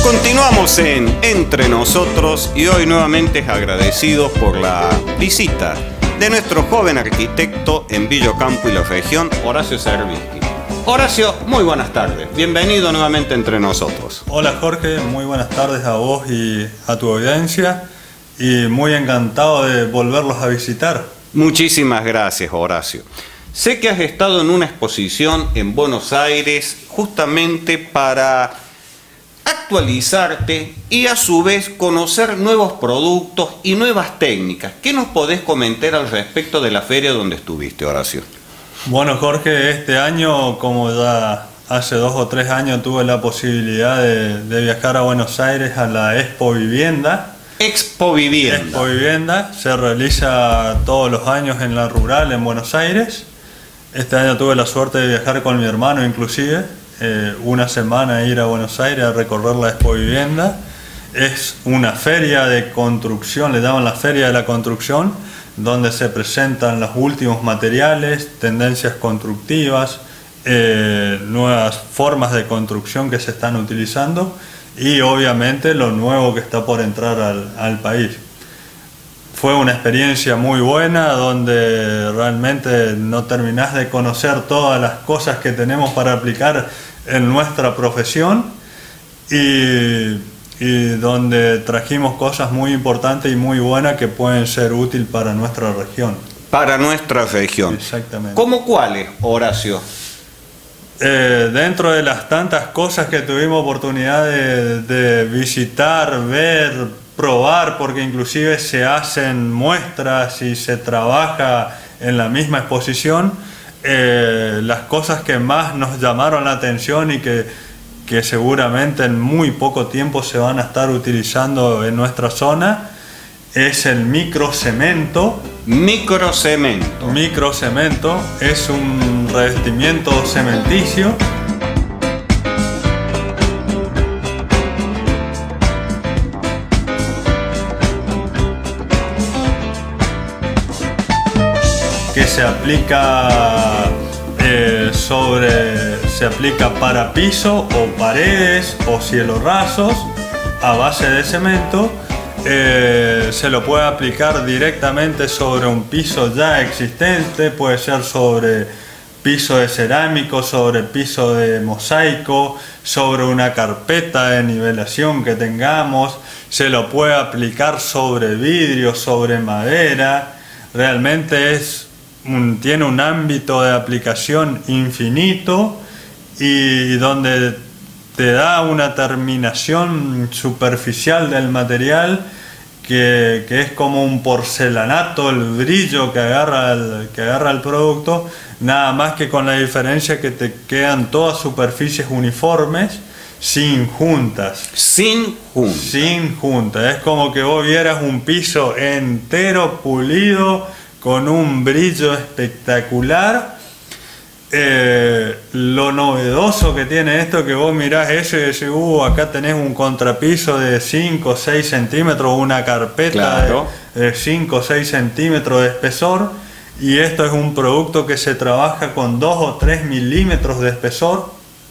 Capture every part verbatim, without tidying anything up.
Continuamos en Entre Nosotros y hoy nuevamente agradecidos por la visita de nuestro joven arquitecto en Villa Ocampo y la región, Horacio Servisky. Horacio, muy buenas tardes. Bienvenido nuevamente entre nosotros. Hola Jorge, muy buenas tardes a vos y a tu audiencia y muy encantado de volverlos a visitar. Muchísimas gracias, Horacio. Sé que has estado en una exposición en Buenos Aires justamente para actualizarte y a su vez conocer nuevos productos y nuevas técnicas. ¿Qué nos podés comentar al respecto de la feria donde estuviste, Horacio? Bueno Jorge, este año, como ya hace dos o tres años tuve la posibilidad de, de viajar a Buenos Aires a la Expo Vivienda. Expo Vivienda. Expo Vivienda se realiza todos los años en la rural en Buenos Aires. Este año tuve la suerte de viajar con mi hermano inclusive. Eh, una semana ir a Buenos Aires a recorrer la Expo Vivienda. Es una feria de construcción, le llaman la Feria de la Construcción, donde se presentan los últimos materiales, tendencias constructivas, eh, nuevas formas de construcción que se están utilizando y obviamente lo nuevo que está por entrar al, al país. Fue una experiencia muy buena donde realmente no terminás de conocer todas las cosas que tenemos para aplicar en nuestra profesión y, y donde trajimos cosas muy importantes y muy buenas que pueden ser útiles para nuestra región. Para nuestra región. Exactamente. ¿Cómo cuáles, Horacio? Eh, dentro de las tantas cosas que tuvimos oportunidad de, de visitar, ver, probar, porque inclusive se hacen muestras y se trabaja en la misma exposición, eh, las cosas que más nos llamaron la atención y que, que seguramente en muy poco tiempo se van a estar utilizando en nuestra zona es el microcemento. Microcemento. Microcemento es un revestimiento cementicio que se aplica eh, sobre se aplica para piso o paredes o cielos rasos a base de cemento. Eh, se lo puede aplicar directamente sobre un piso ya existente, puede ser sobre piso de cerámico, sobre piso de mosaico, sobre una carpeta de nivelación que tengamos, se lo puede aplicar sobre vidrio, sobre madera. Realmente es un, tiene un ámbito de aplicación infinito y donde te da una terminación superficial del material que, que es como un porcelanato, el brillo que agarra el, que agarra el producto, nada más que con la diferencia que te quedan todas superficies uniformes sin juntas. Sin juntas. Sin juntas. Es como que vos vieras un piso entero, pulido, con un brillo espectacular. Eh, lo novedoso que tiene esto, que vos mirás eso y decís, uh, acá tenés un contrapiso de cinco o seis centímetros, una carpeta claro. de, de cinco o seis centímetros de espesor, y esto es un producto que se trabaja con dos o tres milímetros de espesor.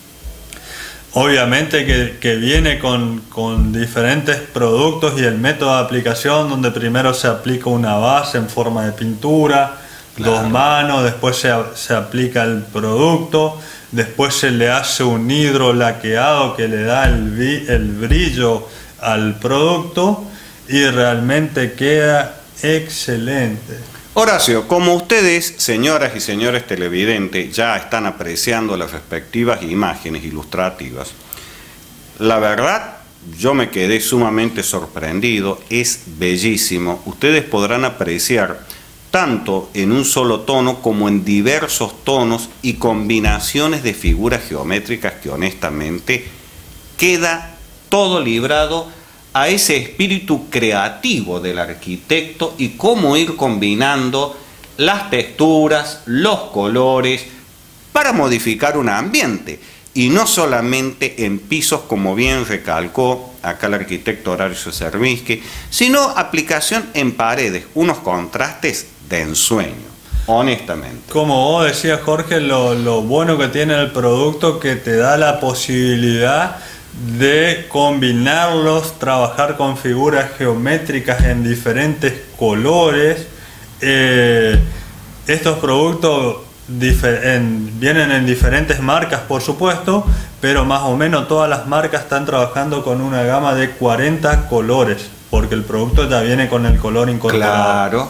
Obviamente que, que viene con, con diferentes productos y el método de aplicación, donde primero se aplica una base en forma de pintura, claro. dos manos, después se, se aplica el producto, después se le hace un hidrolaqueado que le da el, el brillo al producto y realmente queda excelente. Horacio, como ustedes, señoras y señores televidentes, ya están apreciando las respectivas imágenes ilustrativas, la verdad, yo me quedé sumamente sorprendido, es bellísimo. Ustedes podrán apreciar tanto en un solo tono como en diversos tonos y combinaciones de figuras geométricas que honestamente queda todo librado a ese espíritu creativo del arquitecto y cómo ir combinando las texturas, los colores para modificar un ambiente. Y no solamente en pisos, como bien recalcó acá el arquitecto Horacio Servisky, sino aplicación en paredes, unos contrastes de ensueño, honestamente. Como vos decías, Jorge, lo, lo bueno que tiene el producto que te da la posibilidad de combinarlos, trabajar con figuras geométricas en diferentes colores. Eh, estos productos en, vienen en diferentes marcas, por supuesto, pero más o menos todas las marcas están trabajando con una gama de cuarenta colores, porque el producto ya viene con el color incorporado. Claro.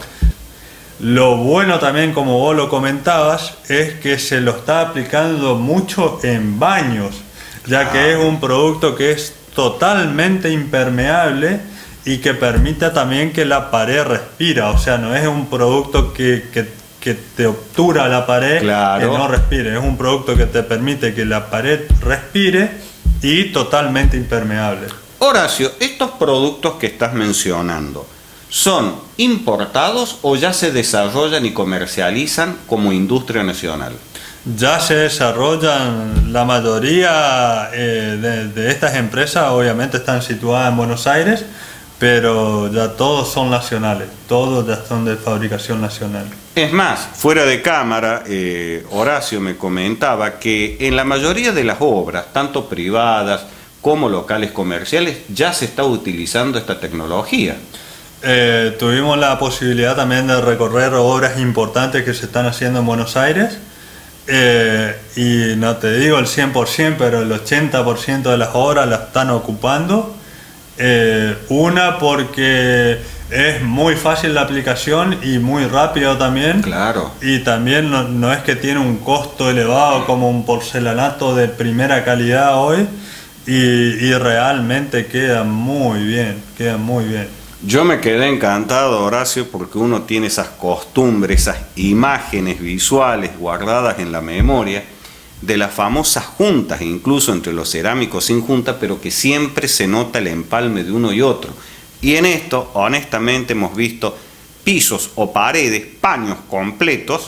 Lo bueno también, como vos lo comentabas, es que se lo está aplicando mucho en baños, ya que es un producto que es totalmente impermeable y que permite también que la pared respira. O sea, no es un producto que, que, que te obtura la pared, claro, que no respire. Es un producto que te permite que la pared respire y totalmente impermeable. Horacio, estos productos que estás mencionando, ¿son importados o ya se desarrollan y comercializan como industria nacional? Ya se desarrollan, la mayoría eh, de, de estas empresas obviamente están situadas en Buenos Aires, pero ya todos son nacionales, todos ya son de fabricación nacional. Es más, fuera de cámara, eh, Horacio me comentaba que en la mayoría de las obras, tanto privadas como locales comerciales, ya se está utilizando esta tecnología. Eh, tuvimos la posibilidad también de recorrer obras importantes que se están haciendo en Buenos Aires. Eh, y no te digo el cien por ciento, pero el ochenta por ciento de las obras las están ocupando. Eh, una porque es muy fácil la aplicación y muy rápido también. Claro. Y también no, no es que tiene un costo elevado como un porcelanato de primera calidad hoy. Y, y realmente queda muy bien, queda muy bien. Yo me quedé encantado, Horacio, porque uno tiene esas costumbres, esas imágenes visuales guardadas en la memoria de las famosas juntas, incluso entre los cerámicos sin junta, pero que siempre se nota el empalme de uno y otro. Y en esto, honestamente, hemos visto pisos o paredes, paños completos,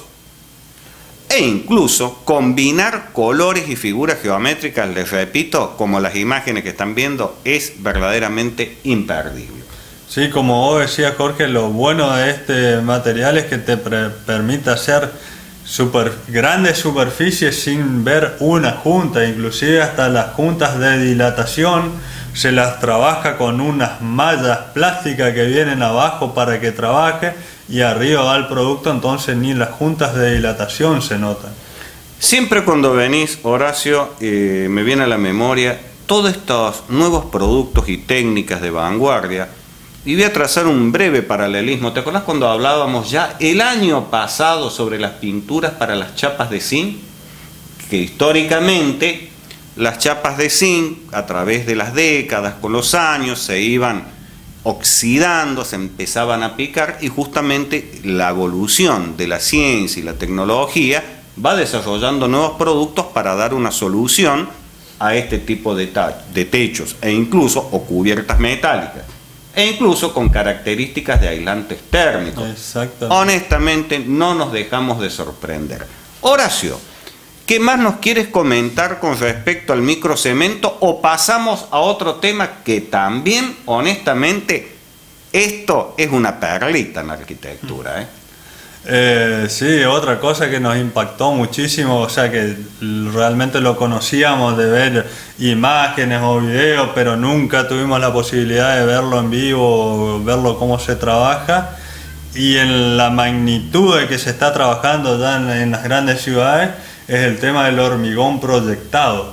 e incluso combinar colores y figuras geométricas, les repito, como las imágenes que están viendo, es verdaderamente imperdible. Sí, como vos decías, Jorge, lo bueno de este material es que te permite hacer super, grandes superficies sin ver una junta, inclusive hasta las juntas de dilatación se las trabaja con unas mallas plásticas que vienen abajo para que trabaje y arriba va el producto, entonces ni las juntas de dilatación se notan. Siempre cuando venís, Horacio, eh, me viene a la memoria todos estos nuevos productos y técnicas de vanguardia. Y voy a trazar un breve paralelismo. ¿Te acuerdas cuando hablábamos ya el año pasado sobre las pinturas para las chapas de zinc? Que históricamente las chapas de zinc, a través de las décadas, con los años, se iban oxidando, se empezaban a picar, y justamente la evolución de la ciencia y la tecnología va desarrollando nuevos productos para dar una solución a este tipo de, de techos, e incluso o cubiertas metálicas, e incluso con características de aislantes térmicos. Exactamente. Honestamente, no nos dejamos de sorprender. Horacio, ¿qué más nos quieres comentar con respecto al microcemento, o pasamos a otro tema que también, honestamente, esto es una perlita en la arquitectura, ¿eh? Eh, sí, otra cosa que nos impactó muchísimo, o sea que realmente lo conocíamos de ver imágenes o videos, pero nunca tuvimos la posibilidad de verlo en vivo, verlo cómo se trabaja, y en la magnitud de que se está trabajando ya en, en las grandes ciudades, es el tema del hormigón proyectado.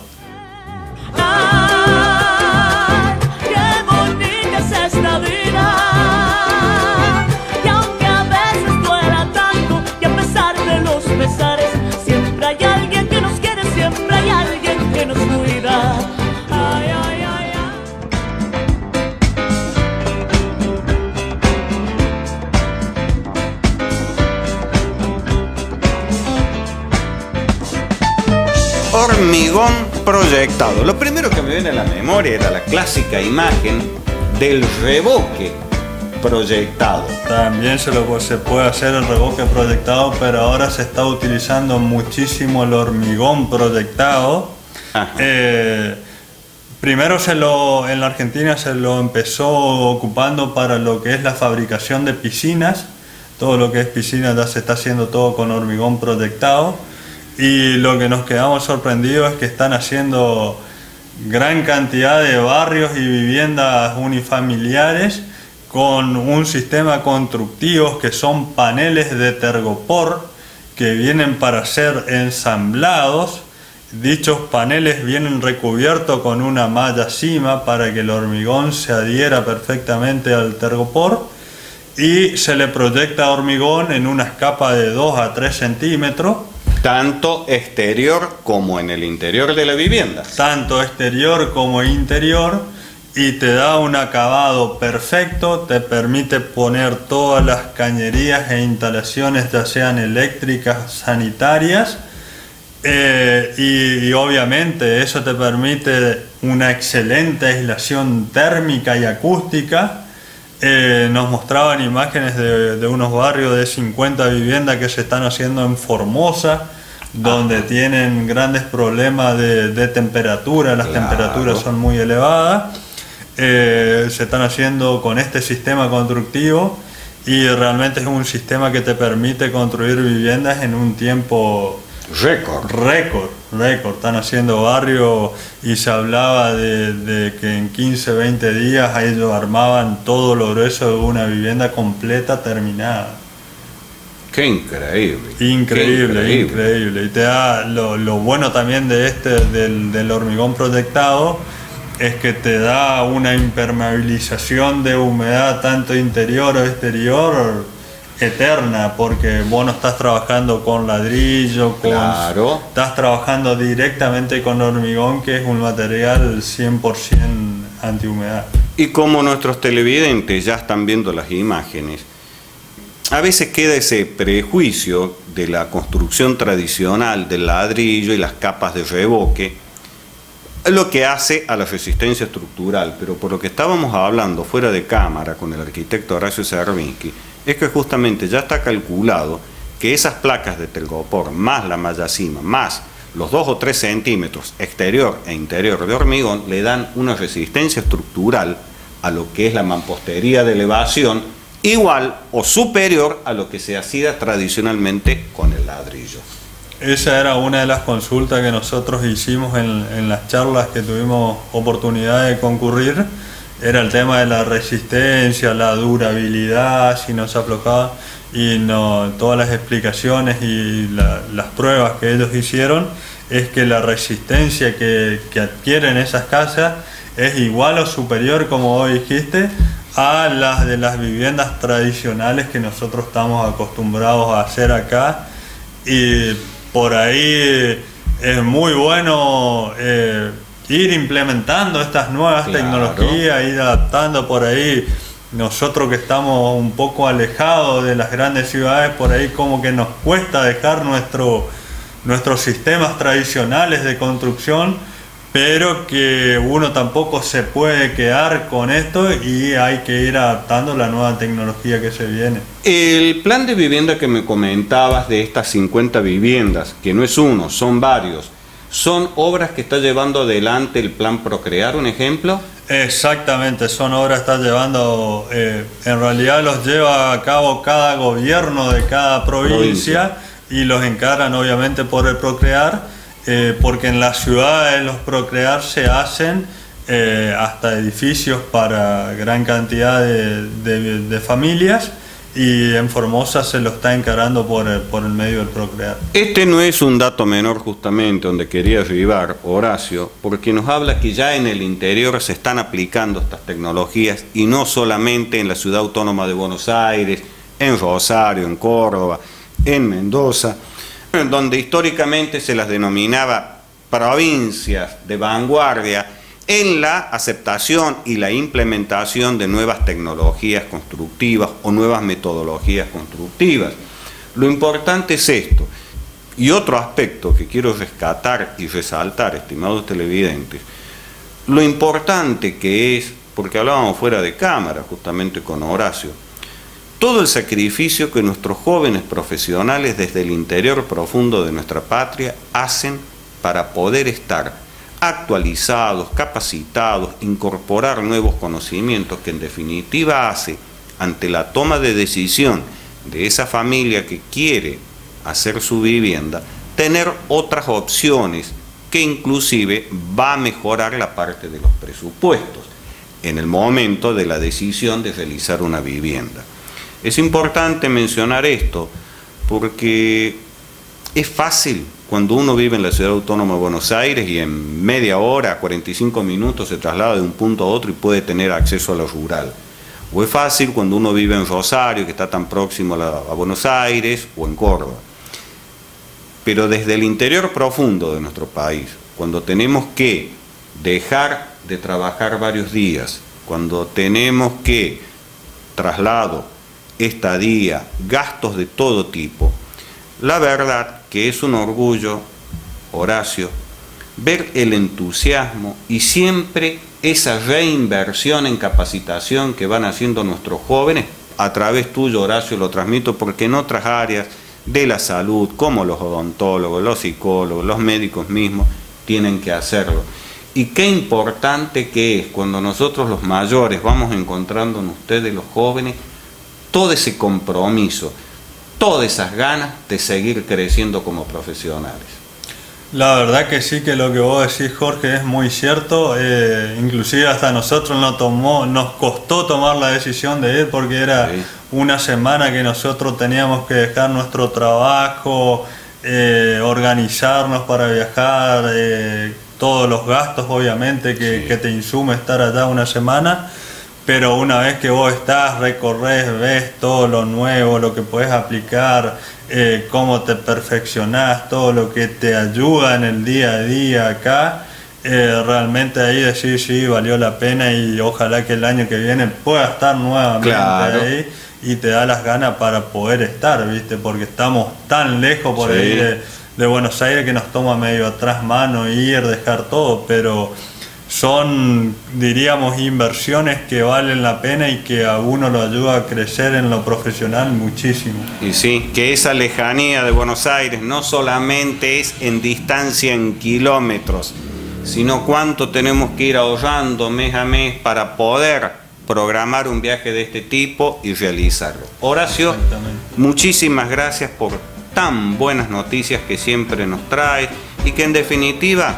Ay, qué bonita es esta vida. Siempre hay alguien que nos quiere, siempre hay alguien que nos cuida. Ay, ay, ay, ay. Hormigón proyectado. Lo primero que me viene a la memoria era la clásica imagen del revoque proyectado. También se, lo, se puede hacer el revoque proyectado, pero ahora se está utilizando muchísimo el hormigón proyectado. Eh, primero se lo, en la Argentina se lo empezó ocupando para lo que es la fabricación de piscinas. Todo lo que es piscina ya se está haciendo todo con hormigón proyectado. Y lo que nos quedamos sorprendidos es que están haciendo gran cantidad de barrios y viviendas unifamiliares con un sistema constructivo que son paneles de tergopor que vienen para ser ensamblados. Dichos paneles vienen recubiertos con una malla cima para que el hormigón se adhiera perfectamente al tergopor y se le proyecta hormigón en unas capas de dos a tres centímetros. Tanto exterior como en el interior de la vivienda. Tanto exterior como interior, y te da un acabado perfecto, te permite poner todas las cañerías e instalaciones, ya sean eléctricas, sanitarias, eh, y, y obviamente eso te permite una excelente aislación térmica y acústica. Eh, nos mostraban imágenes de, de unos barrios de cincuenta viviendas que se están haciendo en Formosa, donde ah. tienen grandes problemas de, de temperatura, las claro. temperaturas son muy elevadas. Eh, se están haciendo con este sistema constructivo y realmente es un sistema que te permite construir viviendas en un tiempo récord. Récord, récord. Están haciendo barrios y se hablaba de, de que en quince, veinte días ellos armaban todo lo grueso de una vivienda completa terminada. Qué increíble. Increíble, Qué increíble. increíble. Y te da lo, lo bueno también de este, del, del hormigón proyectado, es que te da una impermeabilización de humedad tanto interior o exterior eterna, porque vos no estás trabajando con ladrillo, con, claro. estás trabajando directamente con hormigón, que es un material cien por ciento antihumedad. Y como nuestros televidentes ya están viendo las imágenes, a veces queda ese prejuicio de la construcción tradicional del ladrillo y las capas de revoque, lo que hace a la resistencia estructural, pero por lo que estábamos hablando fuera de cámara con el arquitecto Horacio Cervinsky, es que justamente ya está calculado que esas placas de telgopor, más la malla cima, más los dos o tres centímetros exterior e interior de hormigón, le dan una resistencia estructural a lo que es la mampostería de elevación, igual o superior a lo que se hacía tradicionalmente con el ladrillo. Esa era una de las consultas que nosotros hicimos en, en las charlas que tuvimos oportunidad de concurrir. Era el tema de la resistencia, la durabilidad, si no se aflojaba, y no, todas las explicaciones y la, las pruebas que ellos hicieron es que la resistencia que, que adquieren esas casas es igual o superior, como vos dijiste, a las de las viviendas tradicionales que nosotros estamos acostumbrados a hacer acá. Y por ahí es muy bueno eh, ir implementando estas nuevas claro. tecnologías, ir adaptando por ahí. Nosotros que estamos un poco alejados de las grandes ciudades, por ahí como que nos cuesta dejar nuestro, nuestros sistemas tradicionales de construcción, pero que uno tampoco se puede quedar con esto y hay que ir adaptando la nueva tecnología que se viene. El plan de vivienda que me comentabas de estas cincuenta viviendas, que no es uno, son varios, ¿son obras que está llevando adelante el plan Procrear, un ejemplo? Exactamente, son obras que está llevando, eh, en realidad los lleva a cabo cada gobierno de cada provincia, provincia. Y los encaran obviamente por el Procrear. Eh, porque en las ciudades los Procrear se hacen eh, hasta edificios para gran cantidad de, de, de familias, y en Formosa se lo está encarando por el, por el medio del Procrear. Este no es un dato menor justamente donde quería arribar Horacio, porque nos habla que ya en el interior se están aplicando estas tecnologías y no solamente en la ciudad autónoma de Buenos Aires, en Rosario, en Córdoba, en Mendoza, donde históricamente se las denominaba provincias de vanguardia en la aceptación y la implementación de nuevas tecnologías constructivas o nuevas metodologías constructivas. Lo importante es esto. Y otro aspecto que quiero rescatar y resaltar, estimados televidentes, lo importante que es, porque hablábamos fuera de cámara justamente con Horacio, todo el sacrificio que nuestros jóvenes profesionales desde el interior profundo de nuestra patria hacen para poder estar actualizados, capacitados, incorporar nuevos conocimientos que en definitiva hace, ante la toma de decisión de esa familia que quiere hacer su vivienda, tener otras opciones que inclusive va a mejorar la parte de los presupuestos en el momento de la decisión de realizar una vivienda. Es importante mencionar esto porque es fácil cuando uno vive en la Ciudad Autónoma de Buenos Aires y en media hora, cuarenta y cinco minutos se traslada de un punto a otro y puede tener acceso a lo rural. O es fácil cuando uno vive en Rosario, que está tan próximo a, la, a Buenos Aires, o en Córdoba. Pero desde el interior profundo de nuestro país, cuando tenemos que dejar de trabajar varios días, cuando tenemos que traslado, estadía, gastos de todo tipo, la verdad que es un orgullo, Horacio, ver el entusiasmo y siempre esa reinversión en capacitación que van haciendo nuestros jóvenes. A través tuyo, Horacio, lo transmito porque en otras áreas de la salud, como los odontólogos, los psicólogos, los médicos mismos, tienen que hacerlo. Y qué importante que es cuando nosotros los mayores vamos encontrando en ustedes, los jóvenes, todo ese compromiso, todas esas ganas de seguir creciendo como profesionales. La verdad que sí, que lo que vos decís, Jorge, es muy cierto. Eh, inclusive hasta nosotros nos, tomó, nos costó tomar la decisión de ir porque era sí. una semana que nosotros teníamos que dejar nuestro trabajo, eh, organizarnos para viajar, eh, todos los gastos obviamente que, sí. que te insume estar allá una semana. Pero una vez que vos estás, recorres, ves todo lo nuevo, lo que puedes aplicar, eh, cómo te perfeccionás, todo lo que te ayuda en el día a día acá, eh, realmente ahí decís, sí, valió la pena y ojalá que el año que viene pueda estar nuevamente claro. ahí y te da las ganas para poder estar, ¿viste? Porque estamos tan lejos por sí. ahí de, de Buenos Aires que nos toma medio atrás mano ir, dejar todo, pero son, diríamos, inversiones que valen la pena y que a uno lo ayuda a crecer en lo profesional muchísimo. Y sí, que esa lejanía de Buenos Aires no solamente es en distancia en kilómetros, sino cuánto tenemos que ir ahorrando mes a mes para poder programar un viaje de este tipo y realizarlo. Horacio, muchísimas gracias por tan buenas noticias que siempre nos trae y que en definitiva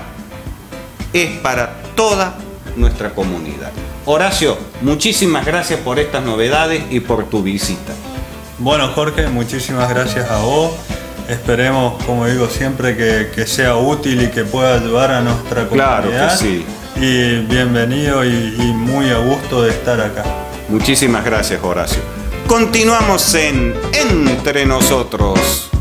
es para toda nuestra comunidad. Horacio, muchísimas gracias por estas novedades y por tu visita. Bueno, Jorge, muchísimas gracias a vos. Esperemos, como digo siempre, que, que sea útil y que pueda ayudar a nuestra comunidad. Claro que sí. Y bienvenido y, y muy a gusto de estar acá. Muchísimas gracias, Horacio. Continuamos en Entre Nosotros.